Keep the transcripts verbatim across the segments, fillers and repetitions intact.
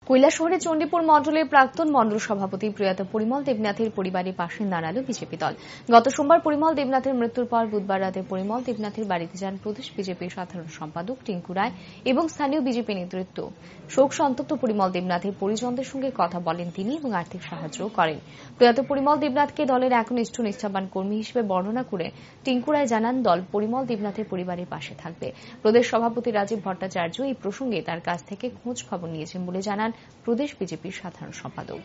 কৈলাসহরের চণ্ডীপুর মণ্ডলের প্রাক্তন মণ্ডল সভাপতি প্রয়াত পরিমল দেবনাথের পরিবারের পাশে দাঁড়াল বিজেপি দল। গত সোমবার পরিমল দেবনাথের মৃত্যুর পর বুধবার রাতে পরিমল দেবনাথের বাড়িতে যান প্রদেশ বিজেপির সাধারণ সম্পাদক টিঙ্কু রায় এবং স্থানীয় বিজেপি নেতৃত্ব। শোক সন্তপ্ত পরিমল দেবনাথের পরিজনদের সঙ্গে কথা বলেন তিনি এবং আর্থিক সাহায্যও করেন। প্রয়াত পরিমল দেবনাথকে দলের একনিষ্ঠ নিষ্ঠাবান কর্মী হিসেবে বর্ণনা করে টিঙ্কু রায় জানান, দল পরিমল দেবনাথের পরিবারের পাশে থাকবে। প্রদেশ সভাপতি রাজীব ভট্টাচার্য এই প্রসঙ্গে তার কাছ থেকে খোঁজ খবর নিয়েছেন বলে জানান প্রদেশ বিজেপির সাধারণ সম্পাদক।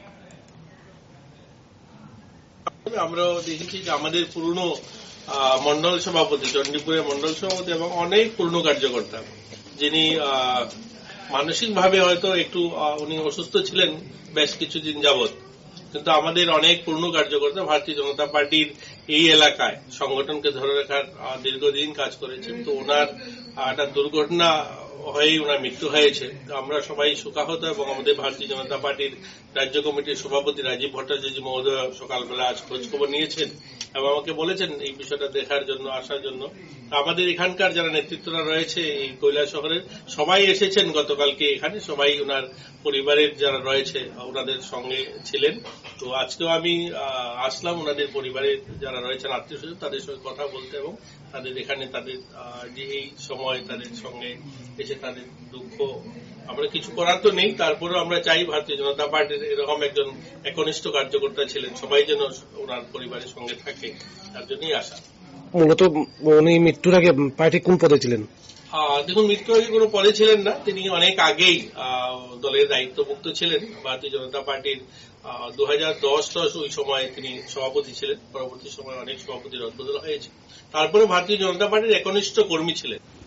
আমরাও দেখেছি যে আমাদের পুরনো মন্ডল সভাপতি, চণ্ডীপুরের মন্ডল সভাপতি এবং অনেক পুরনো কার্যকর্তা, যিনি মানসিকভাবে হয়তো একটু উনি অসুস্থ ছিলেন বেশ কিছুদিন যাবৎ, কিন্তু আমাদের অনেক পুরনো কার্যকর্তা ভারতীয় জনতা পার্টির এই এলাকায় সংগঠনকে ধরে রাখার দীর্ঘদিন কাজ করেছেন। তো ওনার একটা দুর্ঘটনা হয়েই ওনার মৃত্যু হয়েছে। আমরা সবাই শোকাহত এবং আমাদের ভারতীয় জনতা পার্টির রাজ্য কমিটির সভাপতি রাজীব ভট্টাচার্য মহোদয় সকালবেলা আজ খোঁজ খবর নিয়েছেন এবং আমাকে বলেছেন এই বিষয়টা দেখার জন্য, আসার জন্য। আমাদের এখানকার যারা নেতৃত্বরা রয়েছে এই কৈলাসহরের সবাই এসেছেন গতকালকে এখানে, সবাই ওনার পরিবারের যারা রয়েছে ওনাদের সঙ্গে ছিলেন। তো আজকেও আমি আসলাম ওনাদের পরিবারের যারা রয়েছেন আত্মীয় স্বজন তাদের সঙ্গে কথা বলতে এবং তাদের এখানে তাদের যে এই সময় তাদের সঙ্গে এসে তাদের দুঃখ, আমরা কিছু করার তো নেই, তারপরেও আমরা চাই ভারতীয় জনতা পার্টির এরকম একজন একনিষ্ঠ কার্যকর্তা ছিলেন, সবাই যেন ওনার পরিবারের সঙ্গে থাকে, তার জন্যই আসা। মূলত উনি মৃত্যুর আগে পার্টি কোন পদে ছিলেন? দেখুন, মৃত্যুর আগে কোনো পদে ছিলেন না, তিনি অনেক আগেই দলের দায়িত্বমুক্ত ছিলেন। ভারতীয় জনতা পার্টির দু হাজার দশ দশ ওই সময় তিনি সভাপতি ছিলেন। পরবর্তী সময় অনেক সভাপতির রদবদল হয়েছে। তারপরে ভারতীয় জনতা পার্টির একনিষ্ঠ কর্মী ছিলেন।